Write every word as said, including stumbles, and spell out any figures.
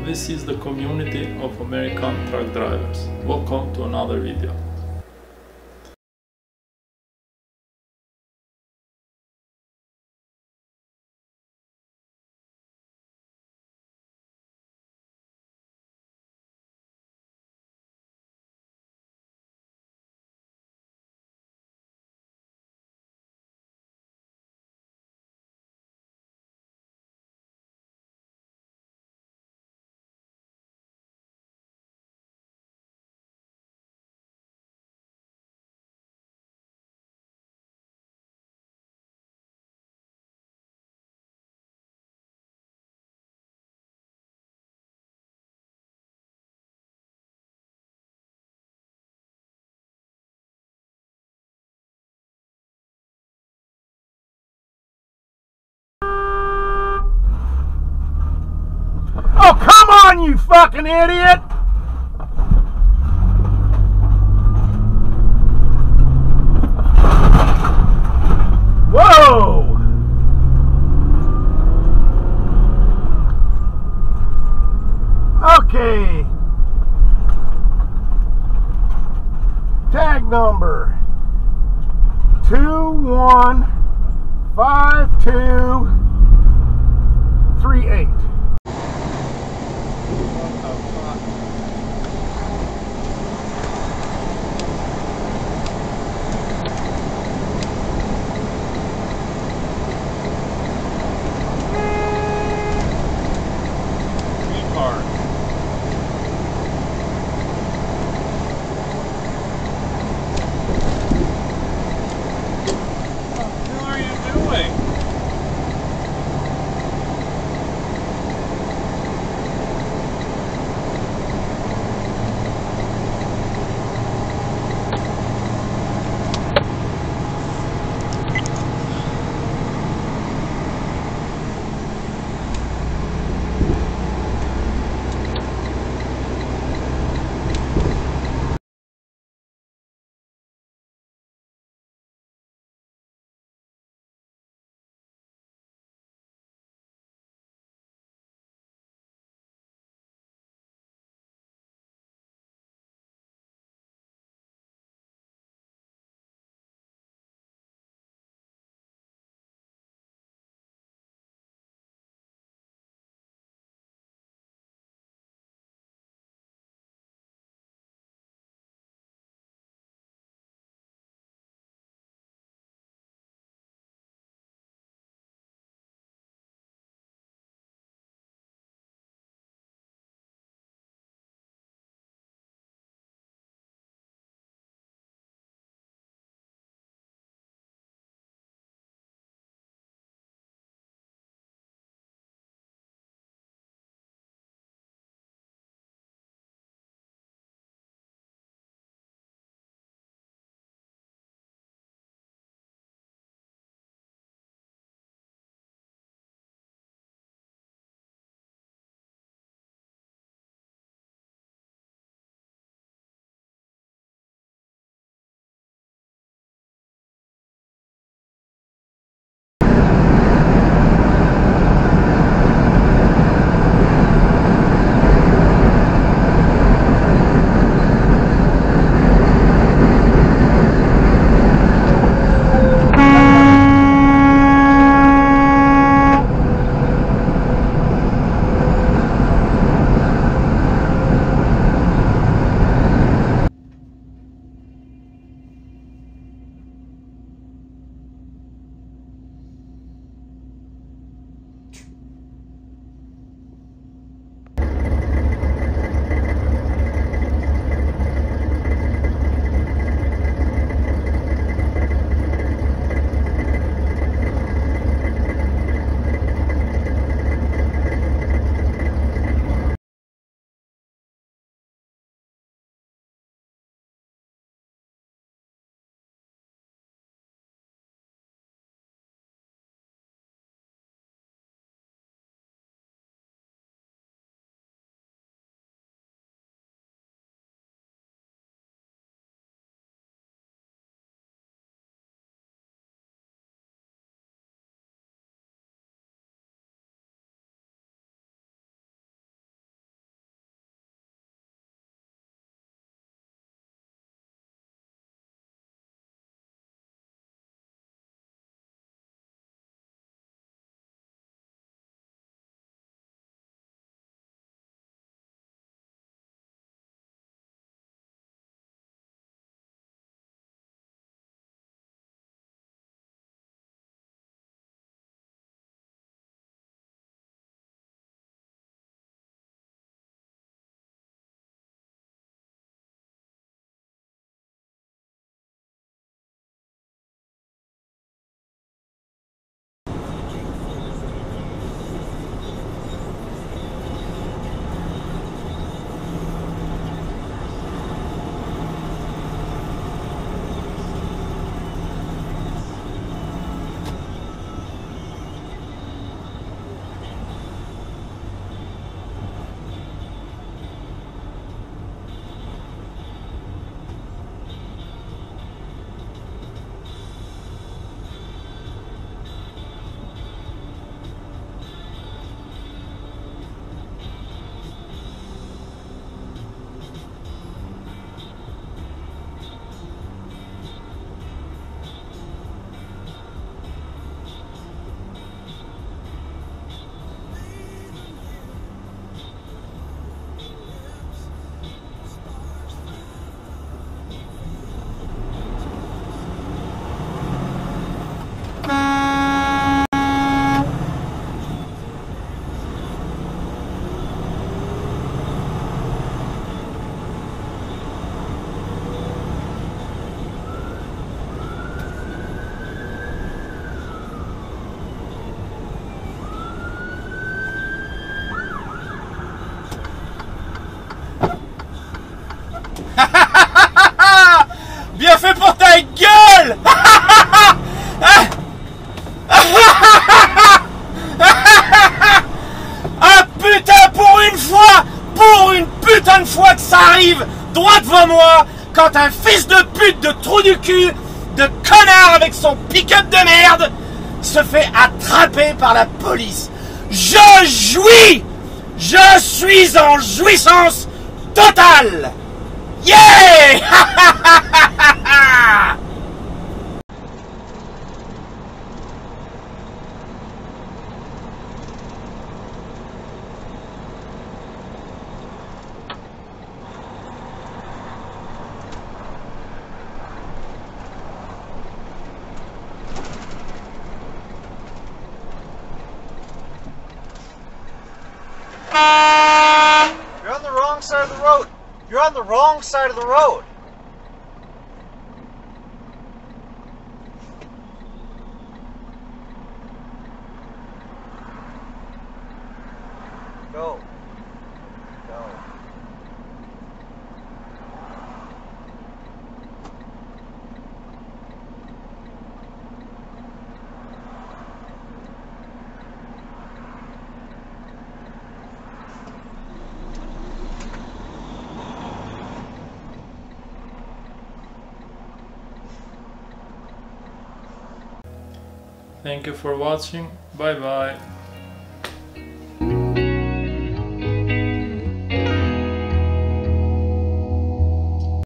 this is the community of American truck drivers. Welcome to another video. Oh, come on, you fucking idiot! Whoa! Okay. Tag number two one five two three eight. une fois, pour une putain de fois que ça arrive droit devant moi, quand un fils de pute de trou du cul, de connard avec son pick-up de merde, se fait attraper par la police. Je jouis! Je suis en jouissance totale! Yeah! You're on the wrong side of the road. You're on the wrong side of the road. Go. Go. Thank you for watching. Bye bye.